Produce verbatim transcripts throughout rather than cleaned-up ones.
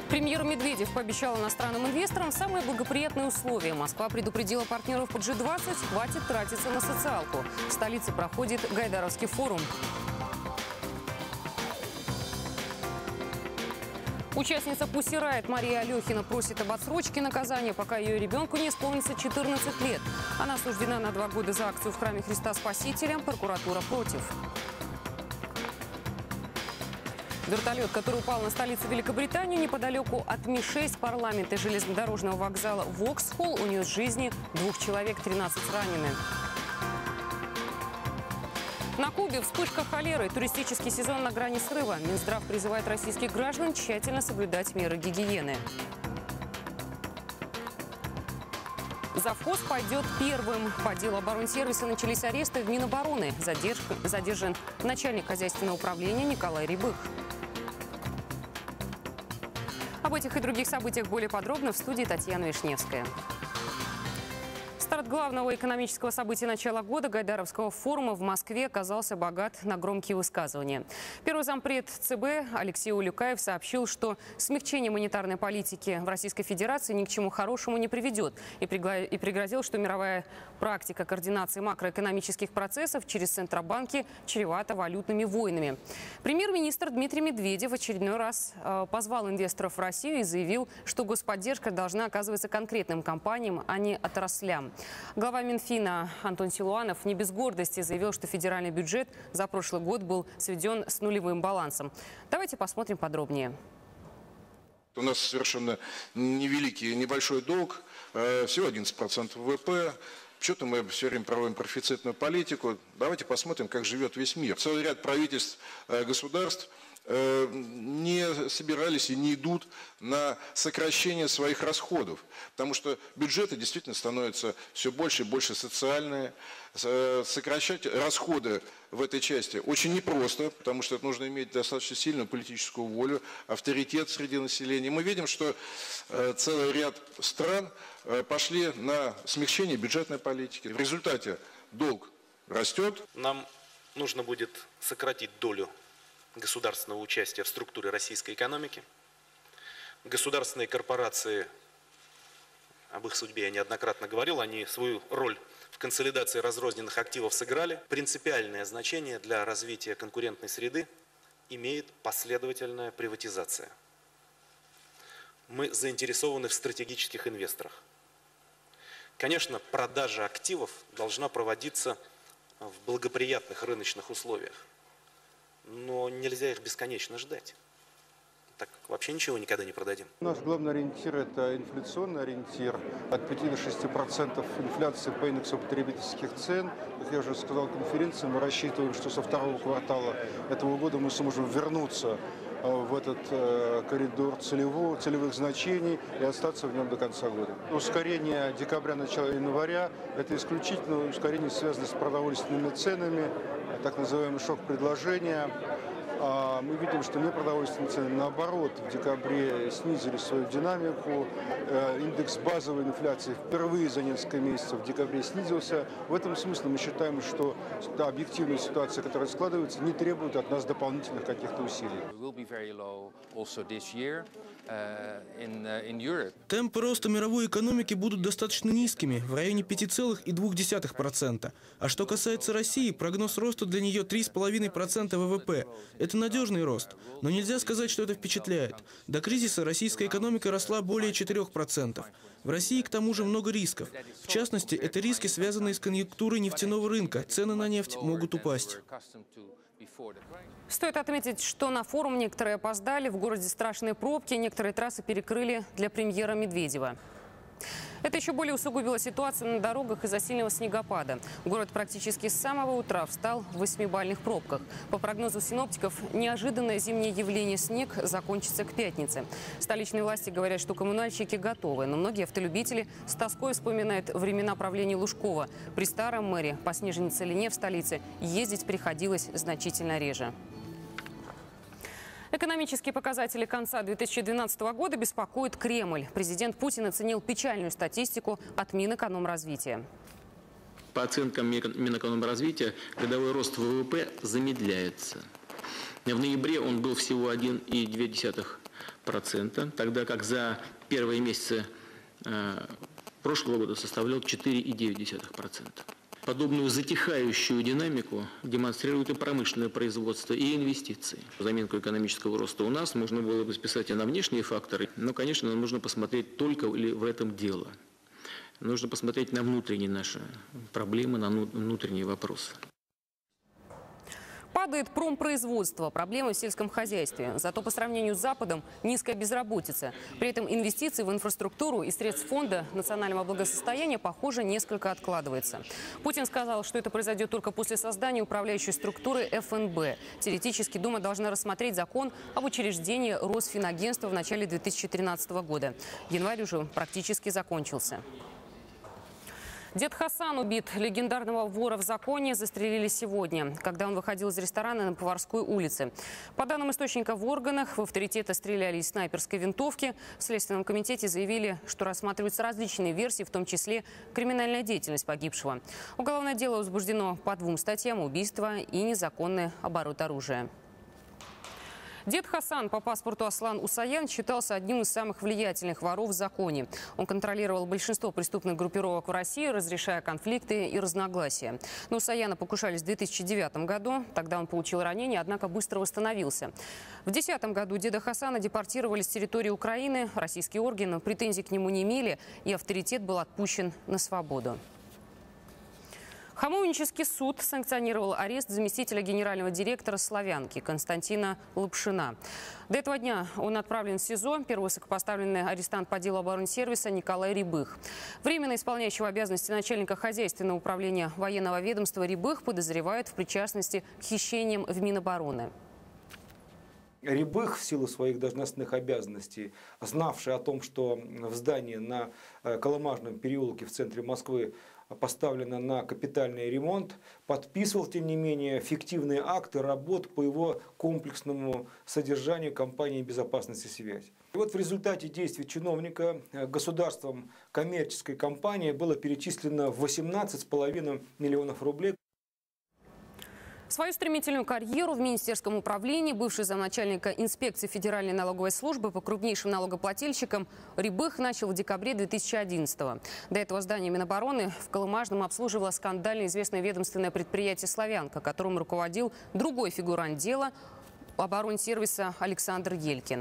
Премьер Медведев пообещал иностранным инвесторам самые благоприятные условия. Москва предупредила партнеров по джи двадцать, хватит тратиться на социалку. В столице проходит Гайдаровский форум. Участница Pussy Riot Мария Алехина просит об отсрочке наказания, пока ее ребенку не исполнится четырнадцать лет. Она осуждена на два года за акцию в храме Христа Спасителя. Прокуратура против. Вертолет, который упал на столицу Великобритании неподалеку от Ми шесть парламента и железнодорожного вокзала Воксхолл, унес жизни двух человек, тринадцать ранены. На Кубе вспышка холеры. Туристический сезон на грани срыва. Минздрав призывает российских граждан тщательно соблюдать меры гигиены. Завхоз пойдет первым. По делу оборонсервиса начались аресты в Минобороны. Задерж... Задержан начальник хозяйственного управления Николай Рябых. Об этих и других событиях более подробно в студии Татьяна Вишневская. Старт главного экономического события начала года Гайдаровского форума в Москве оказался богат на громкие высказывания. Первый зампред ЦБ Алексей Улюкаев сообщил, что смягчение монетарной политики в Российской Федерации ни к чему хорошему не приведет, и пригрозил, что мировая практика координации макроэкономических процессов через Центробанки чревата валютными войнами. Премьер-министр Дмитрий Медведев в очередной раз позвал инвесторов в Россию и заявил, что господдержка должна оказываться конкретным компаниям, а не отраслям. Глава Минфина Антон Силуанов не без гордости заявил, что федеральный бюджет за прошлый год был сведен с нулевым балансом. Давайте посмотрим подробнее. У нас совершенно невеликий, небольшой долг, всего одиннадцать процентов вэ вэ пэ. Почему-то мы все время проводим профицитную политику. Давайте посмотрим, как живет весь мир. Целый ряд правительств, государств не собирались и не идут на сокращение своих расходов, потому что бюджеты действительно становятся все больше и больше социальные. Сокращать расходы в этой части очень непросто, потому что это нужно иметь достаточно сильную политическую волю, авторитет среди населения. Мы видим, что целый ряд стран пошли на смягчение бюджетной политики. В результате долг растет. Нам нужно будет сократить долю государственного участия в структуре российской экономики. Государственные корпорации, об их судьбе я неоднократно говорил, они свою роль в консолидации разрозненных активов сыграли. Принципиальное значение для развития конкурентной среды имеет последовательная приватизация. Мы заинтересованы в стратегических инвесторах. Конечно, продажа активов должна проводиться в благоприятных рыночных условиях. Но нельзя их бесконечно ждать. Так вообще ничего никогда не продадим. У нас главный ориентир – это инфляционный ориентир. От пяти до шести процентов инфляции по индексу потребительских цен. Как я уже сказал в конференции, мы рассчитываем, что со второго квартала этого года мы сможем вернуться в этот коридор целевого, целевых значений и остаться в нем до конца года. Ускорение декабря, начала января – это исключительно ускорение, связанное с продовольственными ценами, так называемый шок предложения. Мы видим, что непродовольственные цены, наоборот, в декабре снизили свою динамику. Индекс базовой инфляции впервые за несколько месяцев в декабре снизился. В этом смысле мы считаем, что та объективная ситуация, которая складывается, не требует от нас дополнительных каких-то усилий. Темпы роста мировой экономики будут достаточно низкими, в районе пяти целых двух десятых процента. А что касается России, прогноз роста для нее три и пять десятых процента вэ вэ пэ. Это надежный рост, но нельзя сказать, что это впечатляет. До кризиса российская экономика росла более четырёх процентов. В России, к тому же, много рисков. В частности, это риски, связанные с конъюнктурой нефтяного рынка. Цены на нефть могут упасть. Стоит отметить, что на форум некоторые опоздали. В городе страшные пробки, некоторые трассы перекрыли для премьера Медведева. Это еще более усугубило ситуацию на дорогах из-за сильного снегопада. Город практически с самого утра встал в восьмибалльных пробках. По прогнозу синоптиков, неожиданное зимнее явление снег закончится к пятнице. Столичные власти говорят, что коммунальщики готовы, но многие автолюбители с тоской вспоминают времена правления Лужкова. При старом мэре по снежной целине в столице ездить приходилось значительно реже. Экономические показатели конца две тысячи двенадцатого года беспокоит Кремль. Президент Путин оценил печальную статистику от Минэкономразвития. По оценкам Минэкономразвития, годовой рост вэ вэ пэ замедляется. В ноябре он был всего один и две десятых процента, тогда как за первые месяцы прошлого года составлял четыре и девять десятых процента. Подобную затихающую динамику демонстрирует и промышленное производство, и инвестиции. Заминку экономического роста у нас можно было бы списать и на внешние факторы, но, конечно, нам нужно посмотреть, только ли в этом дело. Нужно посмотреть на внутренние наши проблемы, на внутренние вопросы. Падает промпроизводство, проблемы в сельском хозяйстве. Зато по сравнению с Западом низкая безработица. При этом инвестиции в инфраструктуру и средств фонда национального благосостояния, похоже, несколько откладывается. Путин сказал, что это произойдет только после создания управляющей структуры эф эн бэ. Теоретически Дума должна рассмотреть закон об учреждении Росфинагентства в начале две тысячи тринадцатого года. Январь уже практически закончился. Дед Хасан убит. Легендарного вора в законе застрелили сегодня, когда он выходил из ресторана на Поварской улице. По данным источников в органах, в авторитета стреляли из снайперской винтовки. В Следственном комитете заявили, что рассматриваются различные версии, в том числе криминальная деятельность погибшего. Уголовное дело возбуждено по двум статьям: убийство и незаконный оборот оружия. Дед Хасан по паспорту Аслан Усаян считался одним из самых влиятельных воров в законе. Он контролировал большинство преступных группировок в России, разрешая конфликты и разногласия. На Усаяна покушались в две тысячи девятом году. Тогда он получил ранение, однако быстро восстановился. В две тысячи десятом году деда Хасана депортировали с территории Украины. Российские органы претензий к нему не имели, и авторитет был отпущен на свободу. Хамовнический суд санкционировал арест заместителя генерального директора «Славянки» Константина Лапшина. До этого дня он отправлен в СИЗО. Первый высокопоставленный арестант по делу оборонсервиса Николай Рябых. Временно исполняющего обязанности начальника хозяйственного управления военного ведомства Рябых подозревают в причастности к хищениям в Минобороны. Рябых, в силу своих должностных обязанностей, знавший о том, что в здании на Колымажном переулке в центре Москвы поставлено на капитальный ремонт, подписывал, тем не менее, фиктивные акты работ по его комплексному содержанию компании безопасности связи. И вот в результате действий чиновника государством коммерческой компании было перечислено восемнадцать с половиной миллионов рублей. Свою стремительную карьеру в министерском управлении бывший замначальника инспекции Федеральной налоговой службы по крупнейшим налогоплательщикам Рябых начал в декабре две тысячи одиннадцатого. До этого здание Минобороны в Колымажном обслуживало скандально известное ведомственное предприятие «Славянка», которым руководил другой фигурант дела оборонсервиса Александр Елькин.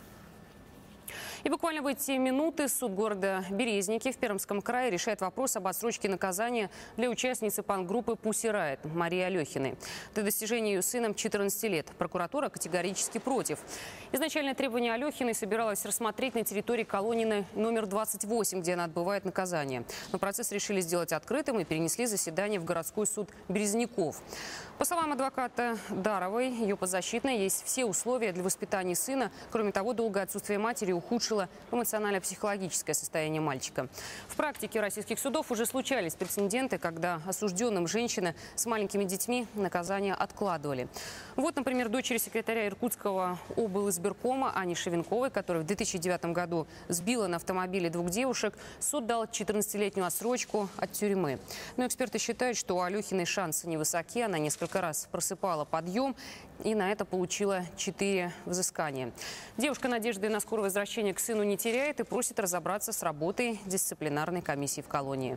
И буквально в эти минуты суд города Березники в Пермском крае решает вопрос об отсрочке наказания для участницы панк-группы «Пусси Райот» Марии Алехиной. До достижения ее сыном четырнадцати лет. Прокуратура категорически против. Изначальное требование Алехиной собиралось рассмотреть на территории колонии номер двадцать восемь, где она отбывает наказание. Но процесс решили сделать открытым и перенесли заседание в городской суд Березников. По словам адвоката Даровой, ее подзащитной, есть все условия для воспитания сына. Кроме того, долгое отсутствие матери ухудшило эмоционально-психологическое состояние мальчика. В практике российских судов уже случались прецеденты, когда осужденным женщины с маленькими детьми наказание откладывали. Вот, например, дочери секретаря Иркутского облисбиркома Ани Шевенковой, которая в две тысячи девятом году сбила на автомобиле двух девушек, суд дал четырнадцатилетнюю отсрочку от тюрьмы. Но эксперты считают, что у Алехиной шансы невысоки. Она несколько раз просыпала подъем и на это получила четыре взыскания. Девушка надежды на скорое возвращение к сыну не теряет и просит разобраться с работой дисциплинарной комиссии в колонии.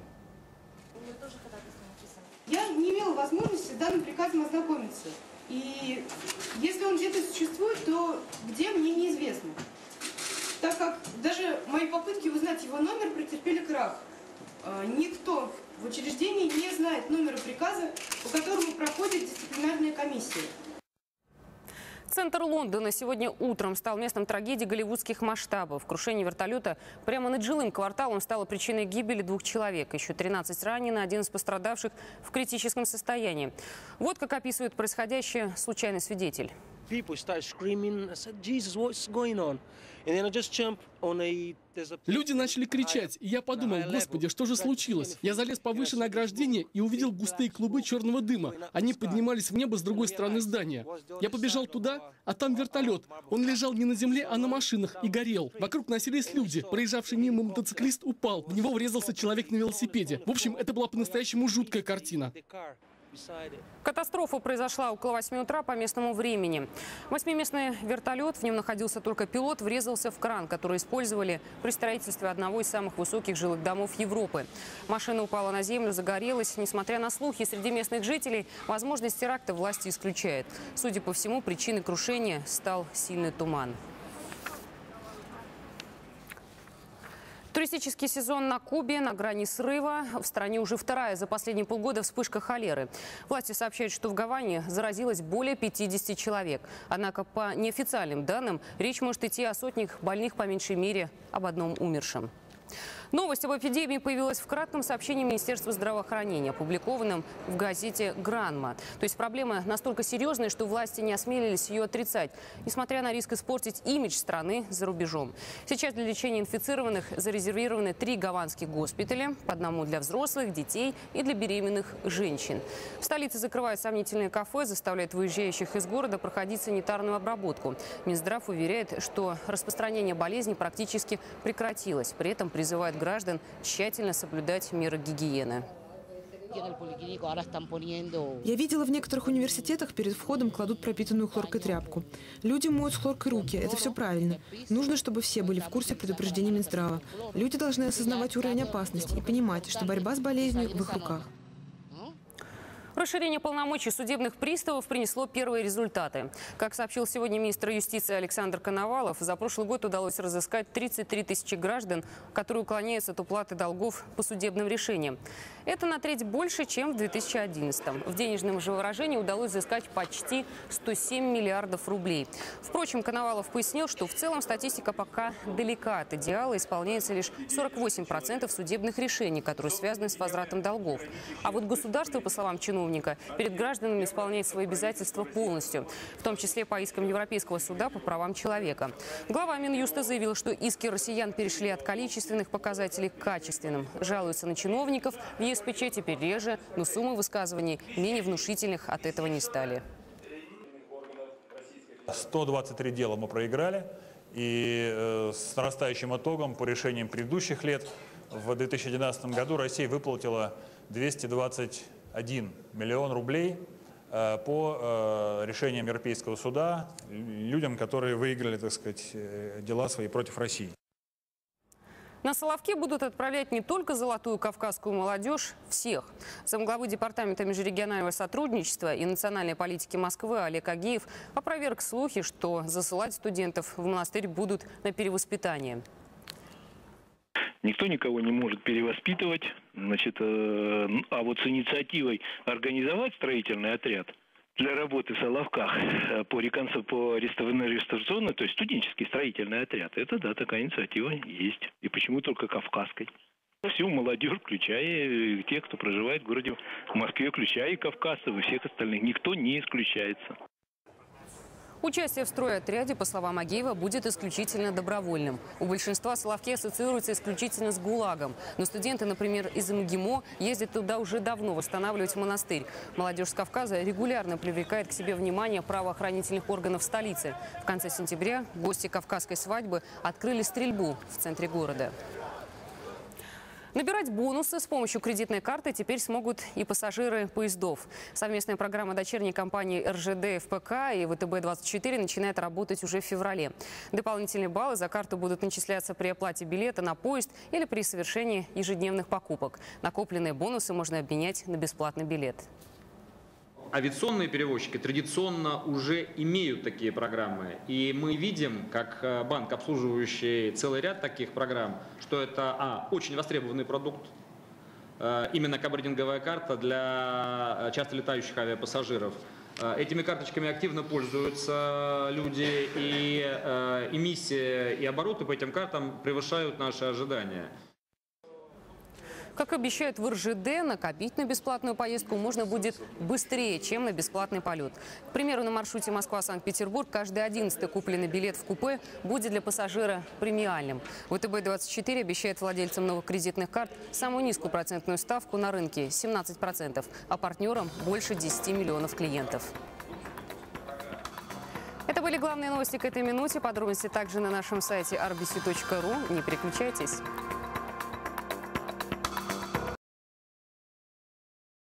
Я не имела возможности с данным приказом ознакомиться. И если он где-то существует, то где, мне неизвестно. Так как даже мои попытки узнать его номер претерпели крах. Никто в учреждении не знает номера приказа, по которому проходит дисциплинарная комиссия. Центр Лондона сегодня утром стал местом трагедии голливудских масштабов. Крушение вертолета прямо над жилым кварталом стало причиной гибели двух человек. Еще тринадцать ранено, один из пострадавших в критическом состоянии. Вот как описывает происходящее случайный свидетель. Люди начали кричать, и я подумал: Господи, что же случилось? Я залез повыше на ограждение и увидел густые клубы черного дыма. Они поднимались в небо с другой стороны здания. Я побежал туда, а там вертолет. Он лежал не на земле, а на машинах и горел. Вокруг носились люди. Проезжавший мимо мотоциклист упал. В него врезался человек на велосипеде. В общем, это была по-настоящему жуткая картина. Катастрофа произошла около восьми утра по местному времени. Восьмиместный вертолет, в нем находился только пилот, врезался в кран, который использовали при строительстве одного из самых высоких жилых домов Европы. Машина упала на землю, загорелась. Несмотря на слухи среди местных жителей, возможность теракта власти исключают. Судя по всему, причиной крушения стал сильный туман. Туристический сезон на Кубе на грани срыва. В стране уже вторая за последние полгода вспышка холеры. Власти сообщают, что в Гаване заразилось более пятидесяти человек. Однако по неофициальным данным речь может идти о сотнях больных, по меньшей мере об одном умершем. Новость об эпидемии появилась в кратком сообщении Министерства здравоохранения, опубликованном в газете «Гранма». То есть проблема настолько серьезная, что власти не осмелились ее отрицать, несмотря на риск испортить имидж страны за рубежом. Сейчас для лечения инфицированных зарезервированы три гаванских госпиталя, по одному для взрослых, детей и для беременных женщин. В столице закрывают сомнительные кафе, заставляют выезжающих из города проходить санитарную обработку. Минздрав уверяет, что распространение болезни практически прекратилось. При этом призывает граждан тщательно соблюдать меры гигиены. Я видела, в некоторых университетах перед входом кладут пропитанную хлоркой тряпку. Люди моют с хлоркой руки. Это все правильно. Нужно, чтобы все были в курсе предупреждений Минздрава. Люди должны осознавать уровень опасности и понимать, что борьба с болезнью в их руках. Расширение полномочий судебных приставов принесло первые результаты. Как сообщил сегодня министр юстиции Александр Коновалов, за прошлый год удалось разыскать тридцать три тысячи граждан, которые уклоняются от уплаты долгов по судебным решениям. Это на треть больше, чем в две тысячи одиннадцатом. В денежном же выражении удалось взыскать почти сто семь миллиардов рублей. Впрочем, Коновалов пояснил, что в целом статистика пока далека от идеала. Исполняется лишь сорок восемь процентов судебных решений, которые связаны с возвратом долгов. А вот государство, по словам чиновника, перед гражданами исполняет свои обязательства полностью, в том числе по искам Европейского суда по правам человека. Глава Минюста заявил, что иски россиян перешли от количественных показателей к качественным. Жалуются на чиновников в ЕСПЧ теперь реже, но суммы высказываний менее внушительных от этого не стали. сто двадцать три дела мы проиграли, и э, с нарастающим итогом по решениям предыдущих лет в две тысячи двенадцатом году Россия выплатила двести двадцать один миллион рублей э, по э, решениям Европейского суда людям, которые выиграли, так сказать, дела свои против России. На Соловки будут отправлять не только золотую кавказскую молодежь, всех. Замглавы Департамента межрегионального сотрудничества и национальной политики Москвы Олег Агеев опроверг слухи, что засылать студентов в монастырь будут на перевоспитание. Никто никого не может перевоспитывать, значит, э, а вот с инициативой организовать строительный отряд для работы в Соловках по, реконстру... по реставрационной, то есть студенческий строительный отряд, это да, такая инициатива есть. И почему только кавказской? Всю молодежь, включая тех, кто проживает в городе в Москве, включая и кавказцев, и всех остальных, никто не исключается. Участие в стройотряде, по словам Агеева, будет исключительно добровольным. У большинства Соловки ассоциируются исключительно с ГУЛАГом. Но студенты, например, из МГИМО ездят туда уже давно восстанавливать монастырь. Молодежь с Кавказа регулярно привлекает к себе внимание правоохранительных органов столицы. В конце сентября гости кавказской свадьбы открыли стрельбу в центре города. Набирать бонусы с помощью кредитной карты теперь смогут и пассажиры поездов. Совместная программа дочерней компании эр жэ дэ эф пэ ка и вэ тэ бэ двадцать четыре начинает работать уже в феврале. Дополнительные баллы за карту будут начисляться при оплате билета на поезд или при совершении ежедневных покупок. Накопленные бонусы можно обменять на бесплатный билет. Авиационные перевозчики традиционно уже имеют такие программы. И мы видим, как банк, обслуживающий целый ряд таких программ, что это а, очень востребованный продукт, именно кабардинговая карта для часто летающих авиапассажиров. Этими карточками активно пользуются люди, и эмиссия и обороты по этим картам превышают наши ожидания. Как обещают в эр жэ дэ, накопить на бесплатную поездку можно будет быстрее, чем на бесплатный полет. К примеру, на маршруте Москва-Санкт-Петербург каждый одиннадцатый купленный билет в купе будет для пассажира премиальным. вэ тэ бэ двадцать четыре обещает владельцам новых кредитных карт самую низкую процентную ставку на рынке – семнадцать процентов, а партнерам – больше десяти миллионов клиентов. Это были главные новости к этой минуте. Подробности также на нашем сайте ар би си точка ру. Не переключайтесь.